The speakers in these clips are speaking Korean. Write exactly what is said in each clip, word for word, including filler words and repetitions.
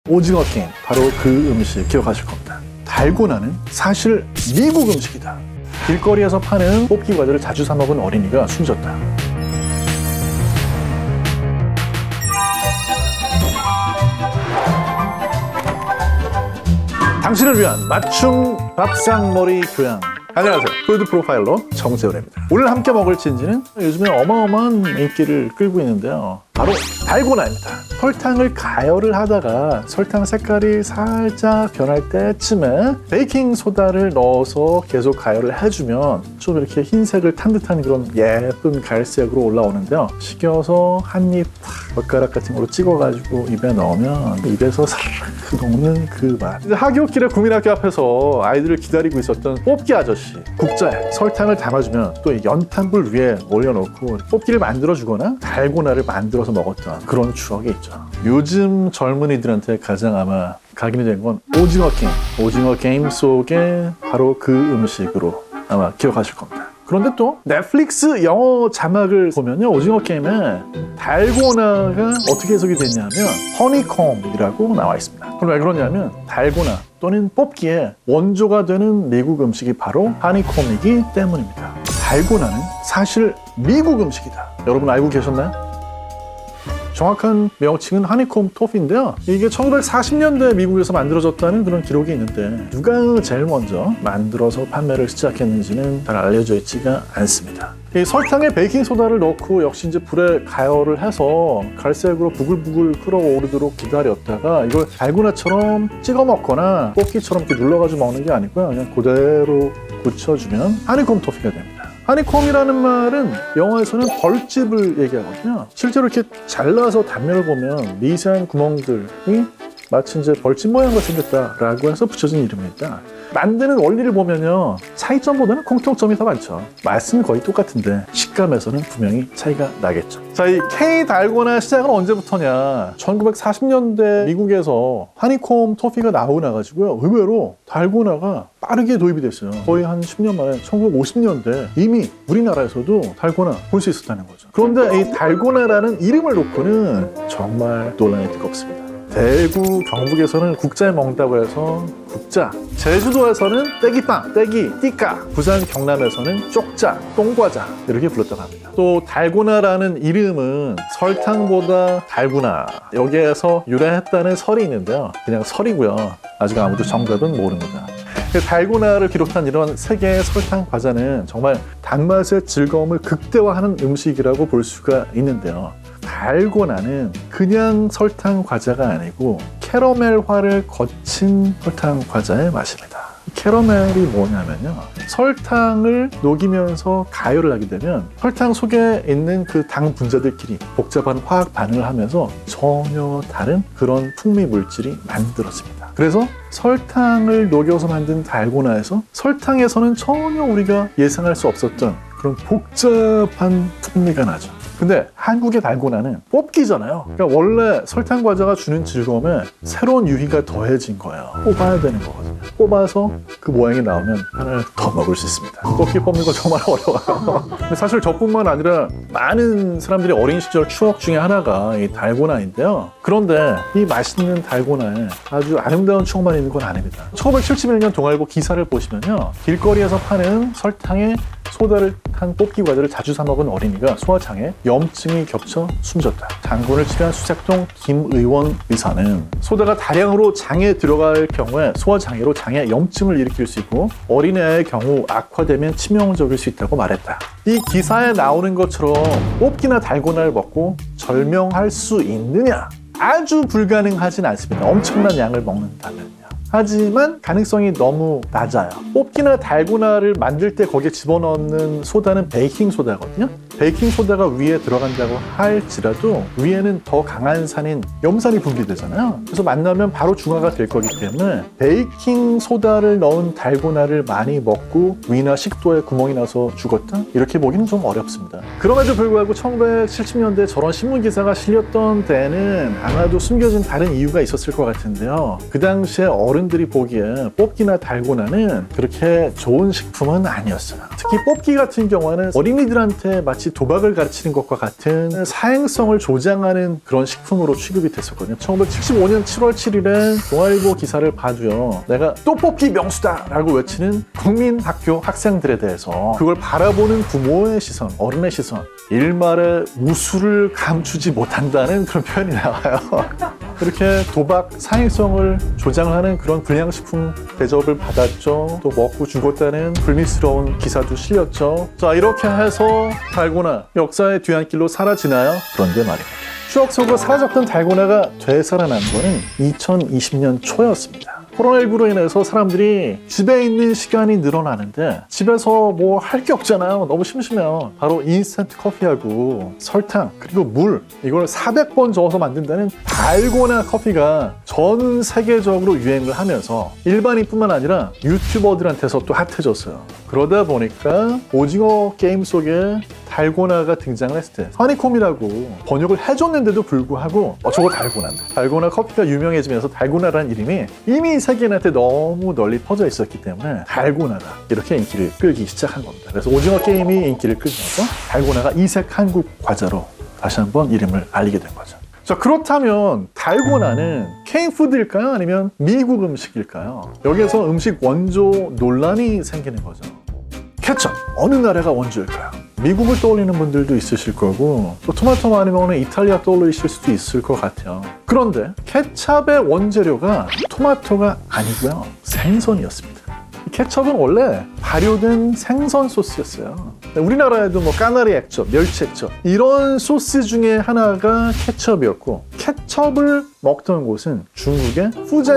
오징어 게임, 바로 그 음식 기억하실 겁니다. 달고나는 사실 미국 음식이다. 길거리에서 파는 뽑기 과자를 자주 사 먹은 어린이가 숨졌다. 당신을 위한 맞춤 밥상머리 교양. 안녕하세요. 푸드 프로파일러 정세훈입니다. 오늘 함께 먹을 진지는 요즘에 어마어마한 인기를 끌고 있는데요. 바로 달고나입니다. 설탕을 가열을 하다가 설탕 색깔이 살짝 변할 때쯤에 베이킹 소다를 넣어서 계속 가열을 해주면 좀 이렇게 흰색을 탄 듯한 그런 예쁜 갈색으로 올라오는데요. 식혀서 한 입 젓가락 같은 걸로 찍어가지고 입에 넣으면 입에서 사르르 녹는 그 맛. 하굣길에 국민학교 앞에서 아이들을 기다리고 있었던 뽑기 아저씨, 국자에 설탕을 담아주면 또 연탄불 위에 올려놓고 뽑기를 만들어주거나 달고나를 만들어서 먹었던 그런 추억이 있죠. 요즘 젊은이들한테 가장 아마 각인이 된 건 오징어 게임. 오징어 게임 속에 바로 그 음식으로 아마 기억하실 겁니다. 그런데 또 넷플릭스 영어 자막을 보면요, 오징어 게임에 달고나가 어떻게 해석이 됐냐면 허니콤이라고 나와 있습니다. 그럼 왜 그러냐면 달고나 또는 뽑기의 원조가 되는 미국 음식이 바로 허니콤이기 때문입니다. 달고나는 사실 미국 음식이다. 여러분 알고 계셨나요? 정확한 명칭은 허니콤 토피인데요. 이게 천구백사십 년대 미국에서 만들어졌다는 그런 기록이 있는데 누가 제일 먼저 만들어서 판매를 시작했는지는 잘 알려져 있지가 않습니다. 이 설탕에 베이킹소다를 넣고 역시 이제 불에 가열을 해서 갈색으로 부글부글 끓어오르도록 기다렸다가 이걸 달고나처럼 찍어 먹거나 뽑기처럼 이렇게 눌러가지고 먹는 게 아니고요. 그냥 그대로 굳혀주면 허니콤 토피가 됩니다. 허니콤이라는 말은 영어에서는 벌집을 얘기하거든요. 실제로 이렇게 잘라서 단면을 보면 미세한 구멍들이 마치 이제 벌집 모양으로 생겼다라고 해서 붙여진 이름입니다. 만드는 원리를 보면요, 차이점보다는 공통점이 더 많죠. 맛은 거의 똑같은데 식감에서는 분명히 차이가 나겠죠. 자, 이 K 달고나 시작은 언제부터냐? 천구백사십 년대 미국에서 허니콤 토피가 나오고 나가지고요, 의외로 달고나가 빠르게 도입이 됐어요. 거의 한 십 년 만에 천구백오십 년대 이미 우리나라에서도 달고나 볼 수 있었다는 거죠. 그런데 이 달고나라는 이름을 놓고는 정말 논란이 뜨겁습니다. 대구, 경북에서는 국자에 먹는다고 해서 국자, 제주도에서는 떼기빵, 떼기, 띠까, 부산, 경남에서는 쪽자, 똥과자 이렇게 불렀다고 합니다. 또 달고나라는 이름은 설탕보다 달고나, 여기에서 유래했다는 설이 있는데요. 그냥 설이고요. 아직 아무도 정답은 모릅니다. 달고나를 비롯한 이런 세계의 설탕 과자는 정말 단맛의 즐거움을 극대화하는 음식이라고 볼 수가 있는데요. 달고나는 그냥 설탕 과자가 아니고 캐러멜화를 거친 설탕 과자의 맛입니다. 캐러멜이 뭐냐면요, 설탕을 녹이면서 가열을 하게 되면 설탕 속에 있는 그 당 분자들끼리 복잡한 화학 반응을 하면서 전혀 다른 그런 풍미 물질이 만들어집니다. 그래서 설탕을 녹여서 만든 달고나에서 설탕에서는 전혀 우리가 예상할 수 없었던 그런 복잡한 풍미가 나죠. 근데 한국의 달고나는 뽑기잖아요. 그러니까 원래 설탕 과자가 주는 즐거움에 새로운 유희가 더해진 거예요. 뽑아야 되는 거거든요. 뽑아서 그 모양이 나오면 하나를 더 먹을 수 있습니다. 뽑기 뽑는 거 정말 어려워요. 근데 사실 저뿐만 아니라 많은 사람들이 어린 시절 추억 중에 하나가 이 달고나인데요. 그런데 이 맛있는 달고나에 아주 아름다운 추억만 있는 건 아닙니다. 천구백칠십일 년 동아일보 기사를 보시면요, 길거리에서 파는 설탕에 소다를 탄 뽑기 과자를 자주 사 먹은 어린이가 소화장에 염증이 겹쳐 숨졌다. 장군을 치료한 수색동 김의원 의사는 소다가 다량으로 장에 들어갈 경우에 소화장애로 장에 염증을 일으킬 수 있고 어린애의 경우 악화되면 치명적일 수 있다고 말했다. 이 기사에 나오는 것처럼 뽑기나 달고나를 먹고 절명할 수 있느냐? 아주 불가능하진 않습니다. 엄청난 양을 먹는다면. 하지만 가능성이 너무 낮아요. 뽑기나 달고나를 만들 때 거기에 집어넣는 소다는 베이킹 소다거든요. 베이킹 소다가 위에 들어간다고 할지라도 위에는 더 강한 산인 염산이 분비되잖아요. 그래서 만나면 바로 중화가 될 거기 때문에 베이킹 소다를 넣은 달고나를 많이 먹고 위나 식도에 구멍이 나서 죽었다? 이렇게 보기는 좀 어렵습니다. 그럼에도 불구하고 천구백칠십 년대 저런 신문 기사가 실렸던 데에는 아마도 숨겨진 다른 이유가 있었을 것 같은데요. 그 당시에 어른 어른들이 보기에 뽑기나 달고나는 그렇게 좋은 식품은 아니었어요. 특히 뽑기 같은 경우는 어린이들한테 마치 도박을 가르치는 것과 같은 사행성을 조장하는 그런 식품으로 취급이 됐었거든요. 천구백칠십오 년 칠월 칠일에 동아일보 기사를 봐도요, 내가 또 뽑기 명수다 라고 외치는 국민학교 학생들에 대해서 그걸 바라보는 부모의 시선, 어른의 시선, 일말의 우수를 감추지 못한다는 그런 표현이 나와요. 그렇게 도박, 사행성을 조장하는 그런 불량식품 대접을 받았죠. 또 먹고 죽었다는 불미스러운 기사도 실렸죠. 자, 이렇게 해서 달고나 역사의 뒤안길로 사라지나요? 그런데 말입니다. 추억 속으로 사라졌던 달고나가 되살아난 거는 이천이십 년 초였습니다. 코로나십구로 인해서 사람들이 집에 있는 시간이 늘어나는데 집에서 뭐 할 게 없잖아요. 너무 심심해요. 바로 인스턴트 커피하고 설탕 그리고 물, 이걸 사백 번 저어서 만든다는 달고나 커피가 전 세계적으로 유행을 하면서 일반인뿐만 아니라 유튜버들한테서 또 핫해졌어요. 그러다 보니까 오징어 게임 속에 달고나가 등장을 했을 때 허니콤이라고 번역을 해줬는데도 불구하고 어, 저거 달고나인데, 달고나 커피가 유명해지면서 달고나라는 이름이 이미 세계인한테 너무 널리 퍼져 있었기 때문에 달고나가 이렇게 인기를 끌기 시작한 겁니다. 그래서 오징어 게임이 인기를 끌면서 달고나가 이색 한국 과자로 다시 한번 이름을 알리게 된 거죠. 자, 그렇다면 달고나는 K푸드일까요? 아니면 미국 음식일까요? 여기에서 음식 원조 논란이 생기는 거죠. 케첩, 어느 나라가 원조일까요? 미국을 떠올리는 분들도 있으실 거고, 또 토마토 아니면 이탈리아 떠올리실 수도 있을 것 같아요. 그런데 케첩의 원재료가 토마토가 아니고요, 생선이었습니다. 케첩은 원래 발효된 생선 소스였어요. 우리나라에도 뭐 까나리 액젓, 멸치 액젓 이런 소스 중에 하나가 케첩이었고, 케첩을 먹던 곳은 중국의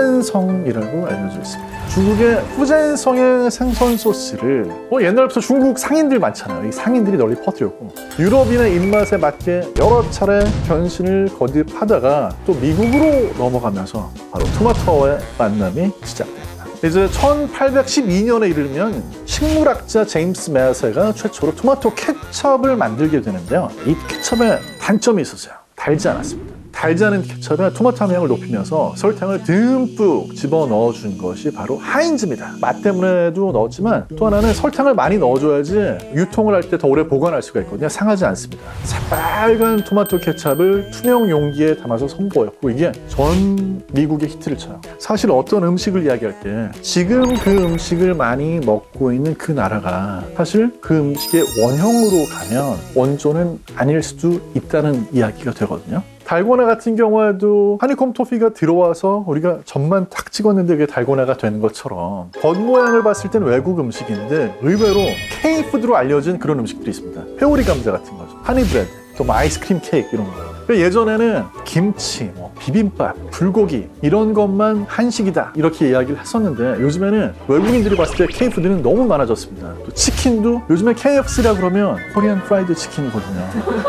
후젠성이라고 알려져 있습니다. 중국의 후젠성의 생선 소스를 뭐 옛날부터 중국 상인들 많잖아요. 이 상인들이 널리 퍼뜨렸고, 유럽인의 입맛에 맞게 여러 차례 변신을 거듭하다가 또 미국으로 넘어가면서 바로 토마토와의 만남이 시작됩니다. 이제 천팔백십이 년에 이르면 식물학자 제임스 메아세가 최초로 토마토 케첩을 만들게 되는데요. 이 케첩에 단점이 있었어요. 달지 않았습니다. 달지 않은 케첩에 토마토 함량을 높이면서 설탕을 듬뿍 집어 넣어준 것이 바로 하인즈입니다. 맛 때문에도 넣었지만 또 하나는 설탕을 많이 넣어줘야지 유통을 할 때 더 오래 보관할 수가 있거든요. 상하지 않습니다. 새빨간 토마토 케첩을 투명 용기에 담아서 선보였고, 이게 전 미국의 히트를 쳐요. 사실 어떤 음식을 이야기할 때 지금 그 음식을 많이 먹고 있는 그 나라가 사실 그 음식의 원형으로 가면 원조는 아닐 수도 있다는 이야기가 되거든요. 달고나 같은 경우에도 허니콤 토피가 들어와서 우리가 점만 탁 찍었는데 그게 달고나가 되는 것처럼 겉모양을 봤을 땐 외국 음식인데 의외로 K푸드로 알려진 그런 음식들이 있습니다. 회오리 감자 같은 거죠. 하니브레드, 또 뭐 아이스크림 케이크 이런 거. 예전에는 김치, 뭐 비빔밥, 불고기 이런 것만 한식이다 이렇게 이야기를 했었는데, 요즘에는 외국인들이 봤을 때 K푸드는 너무 많아졌습니다. 또 치킨도 요즘에 케이에프씨라 그러면 코리안 프라이드 치킨이거든요.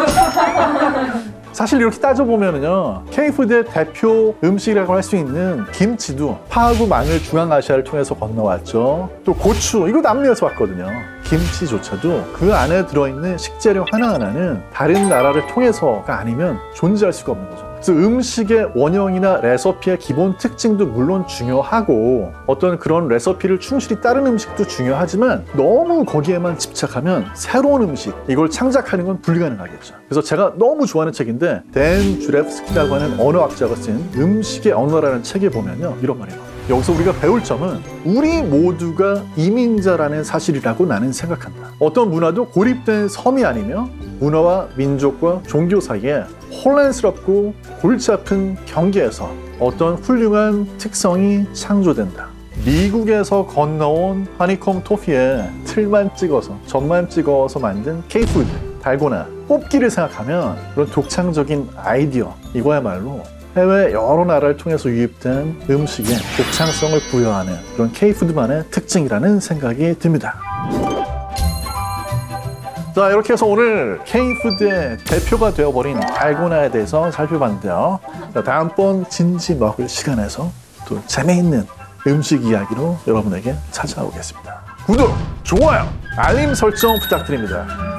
사실 이렇게 따져보면은요, K푸드의 대표 음식이라고 할 수 있는 김치도 파하고 마늘 중앙아시아를 통해서 건너왔죠. 또 고추, 이거 남미에서 왔거든요. 김치조차도 그 안에 들어있는 식재료 하나하나는 다른 나라를 통해서가 아니면 존재할 수가 없는 거죠. 그래서 음식의 원형이나 레시피의 기본 특징도 물론 중요하고, 어떤 그런 레시피를 충실히 따른 음식도 중요하지만 너무 거기에만 집착하면 새로운 음식, 이걸 창작하는 건 불가능하겠죠. 그래서 제가 너무 좋아하는 책인데 댄 주레프스키라고 하는 언어학자가 쓴 음식의 언어라는 책에 보면요, 이런 말이에요. 여기서 우리가 배울 점은 우리 모두가 이민자라는 사실이라고 나는 생각한다. 어떤 문화도 고립된 섬이 아니며 문화와 민족과 종교 사이에 혼란스럽고 골치 아픈 경계에서 어떤 훌륭한 특성이 창조된다. 미국에서 건너온 허니콤 토피에 틀만 찍어서, 점만 찍어서 만든 K푸드, 달고나, 뽑기를 생각하면 그런 독창적인 아이디어, 이거야말로 해외 여러 나라를 통해서 유입된 음식에 독창성을 부여하는 그런 K푸드만의 특징이라는 생각이 듭니다. 자, 이렇게 해서 오늘 K푸드의 대표가 되어버린 달고나에 대해서 살펴봤는데요. 자, 다음번 진지 먹을 시간에서 또 재미있는 음식 이야기로 여러분에게 찾아오겠습니다. 구독, 좋아요, 알림 설정 부탁드립니다.